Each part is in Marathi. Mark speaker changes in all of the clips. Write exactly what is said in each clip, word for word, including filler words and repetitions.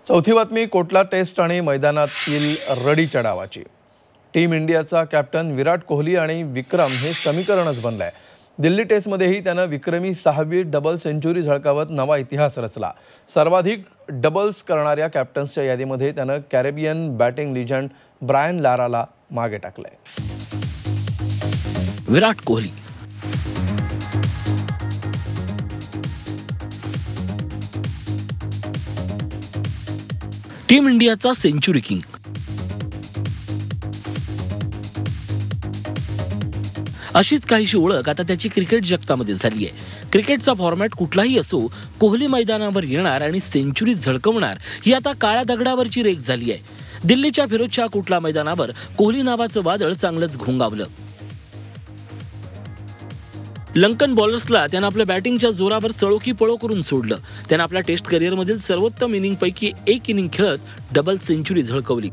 Speaker 1: चौथी बातमी कोटला टेस्ट आणि मैदानातील रडीच्या डावाची। टीम इंडियाचा कॅप्टन विराट कोहली आणि विक्रम हे समीकरणच बनलंय। दिल्ली टेस्टमध्येही त्यानं विक्रमी सहावी डबल सेंचुरी झळकावत नवा इतिहास रचला। सर्वाधिक डबल्स करणाऱ्या कॅप्टन्सच्या यादीमध्ये त्यानं कॅरेबियन बॅटिंग लिजंड ब्रायन लाराला मागे टाकलंय।
Speaker 2: विराट कोहली टीम इंडियाचा सेंचुरी किंग। अशीच काहीशी ओळख आता त्याची क्रिकेट जगतामध्ये झाली आहे। क्रिकेटचा फॉर्मॅट कुठलाही असो, कोहली मैदानावर येणार आणि सेंचुरी झळकवणार ही आता काळ्या दगडावरची रेख झाली आहे। दिल्लीच्या फिरोजशाह कोटला मैदानावर कोहली नावाचं वादळ चांगलंच घोंगावलं। लंकन बॉलर्सला त्यानं आपल्या बॅटिंगच्या जोरावर सळोकी पळो करून सोडलं। त्यानं आपल्या टेस्ट करिअरमधील सर्वोत्तम इनिंगपैकी एक इनिंग खेळत डबल सेंचुरी झळकवली।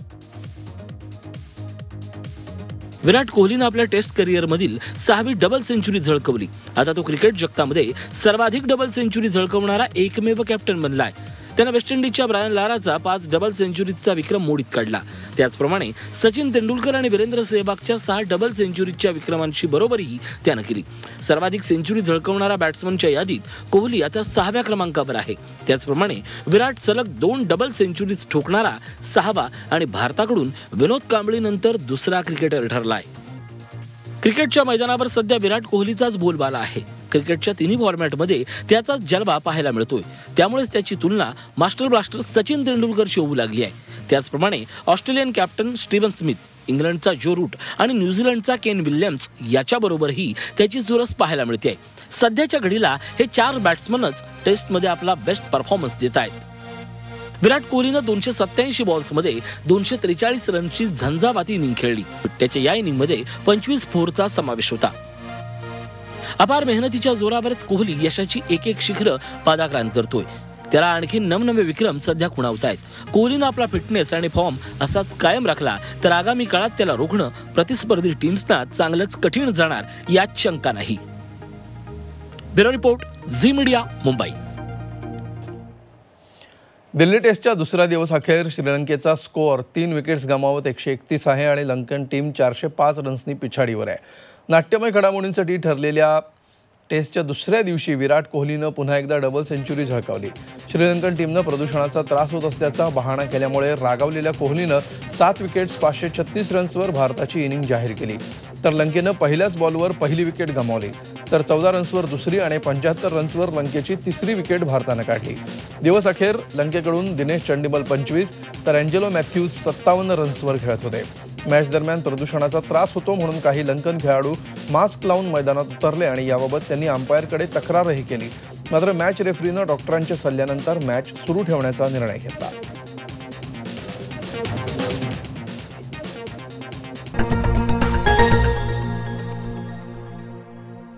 Speaker 2: विराट कोहलीनं आपल्या टेस्ट करिअरमधील सहावी डबल सेंचुरी झळकवली। आता तो क्रिकेट जगतामध्ये सर्वाधिक डबल सेंचुरी झळकवणारा एकमेव कॅप्टन बनलाय। त्यानं वेस्ट इंडिजच्या ब्रायन लाराचा पाच डबल सेंचुरीचा विक्रम मोडीत काढला। त्याचप्रमाणे सचिन तेंडुलकर आणि वीरेंद्र सेहवागच्या सहा डबल सेंचुरीच्या विक्रमांची बरोबरीही त्यानं केली। सर्वाधिक सेंचुरी झळकवणारा बॅट्समनच्या यादीत कोहली आता सहाव्या क्रमांकावर आहे। त्याचप्रमाणे विराट सलग दोन डबल सेंचुरीज ठोकणारा सहावा आणि भारताकडून विनोद कांबळीनंतर दुसरा क्रिकेटर ठरलाय। क्रिकेटच्या मैदानावर सध्या विराट कोहलीचाच बोलबाला आहे। क्रिकेटच्या तिन्ही फॉर्मॅटमध्ये त्याचाच जलवा पाहायला मिळतोय। त्यामुळेच त्याची तुलना मास्टर ब्लास्टर सचिन तेंडुलकरशी होऊ लागली आहे। त्याचप्रमाणे ऑस्ट्रेलियन कॅप्टन स्टीव्हन स्मिथ, इंग्लंडचा जो रूट आणि न्यूझीलंडचा केन विल्यम्स याच्याबरोबरही त्याची चुरस पाहायला मिळते आहे। सध्याच्या घडीला हे चार बॅट्समनच टेस्टमध्ये आपला बेस्ट परफॉर्मन्स देत आहेत। विराट कोहलीनं दोनशे सत्याऐंशी बॉल्समध्ये दोनशे त्रेचाळीस रनची झंझावाती इनिंग खेळली। त्याच्या या इनिंगमध्ये पंचवीस फोरचा समावेश होता। अपार मेहनतीच्या जोरावरच कोहली यशाची एक एक शिखर पादाक्रांत करतोय। त्याला आणखी नवनवे विक्रम सध्या खुणावत आहेत। कोहलीनं आपला फिटनेस आणि फॉर्म असाच कायम राखला तर आगामी काळात त्याला रोखणं प्रतिस्पर्धी टीम्सना चांगलंच कठीण जाणार यात शंका नाही। Bureau report, Zee media, Mumbai.
Speaker 1: Delhi टेस्टच्या दुसऱ्या दिवस अखेर श्रीलंकेचा स्कोअर तीन विकेट्स गमावत एकशे एकतीस आहे आणि लंकन टीम चारशे पाच रन्सनी पिछाडीवर आहे। नाट्यमय घडामोडींसाठी ठरलेल्या टेस्टच्या दुसऱ्या दिवशी विराट कोहलीनं पुन्हा एकदा डबल सेंचुरी झळकावली। श्रीलंकन टीमनं प्रदूषणाचा त्रास होत असल्याचा बहाणा केल्यामुळे रागावलेल्या कोहलीनं सात विकेट्स पाचशे छत्तीस रन्सवर भारताची इनिंग जाहीर केली। तर लंकेनं पहिल्याच बॉलवर पहिली विकेट गमावली, तर चौदा रन्सवर दुसरी आणि पंच्याहत्तर रन्सवर लंकेची तिसरी विकेट भारतानं काढली। दिवस अखेर लंकेकडून दिनेश चंडीमल पंचवीस तर एंजेलो मॅथ्यूज सत्तावन्न रन्सवर खेळत होते। मॅच दरम्यान प्रदूषणाचा त्रास होतो म्हणून काही लंकन खेळाडू मास्क लावून मैदानात उतरले आणि याबाबत त्यांनी अंपायरकडे तक्रारही केली। मात्र मॅच रेफरीनं डॉक्टरांच्या सल्ल्यानंतर मॅच सुरू ठेवण्याचा निर्णय घेतला।